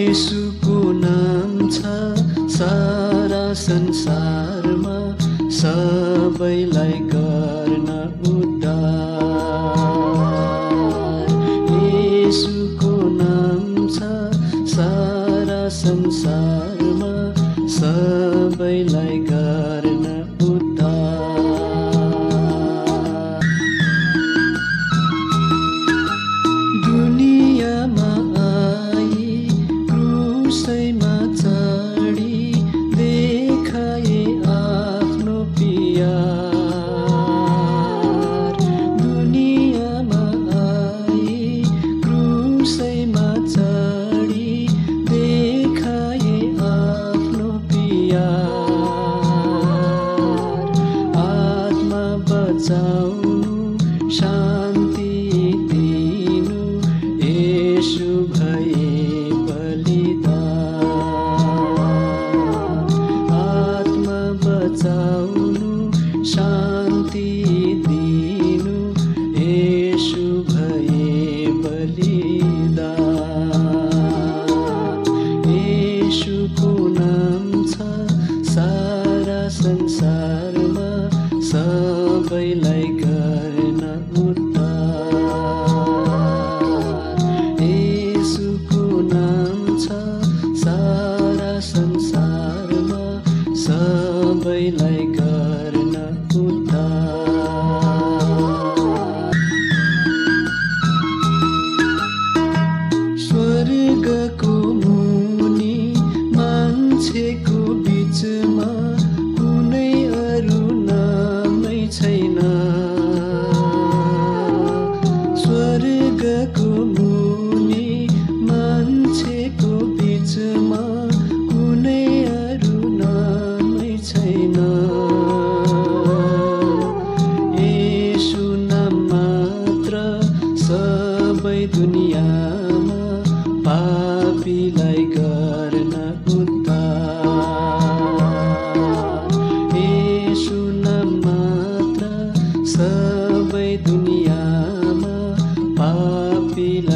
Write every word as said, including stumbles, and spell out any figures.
येशूको नाम छ सारा संसारमा सबैलाई गर्न उद्धार। येशूको नाम छ सारा संसारमा सबैलाई गर्न उद्धार। दुनियाँमा आई क्रुसैमा चढी देखाए आफ्नो प्यार। दुनियाँमा आई क्रुसैमा चढी देखाए आफ्नो प्यार। आत्मा बचाउनु शान्ति दिनु येशू भए बलिदान। आत्मा बचाउनु शान्ति दिनु येशू भए बलिदान। येशूको नाम छ सारा संसारमा सबैलाई गर्न उद्धार। येशूको नाम छ सारा संसारमा सबैलाई गर्न उद्धार। स्वर्गको मुनि मान्छेको बीचमा कुनै अरू नामै छैन। स्वर्गको मुनि मान्छेको बीचमा कुनै अरू नामै छैन। येशू नाम मात्र सबै दुनियाँमा पापीलाई गर्न उद्धार। येशू नाम मात्र सबै दुनियाँमा पापीलाई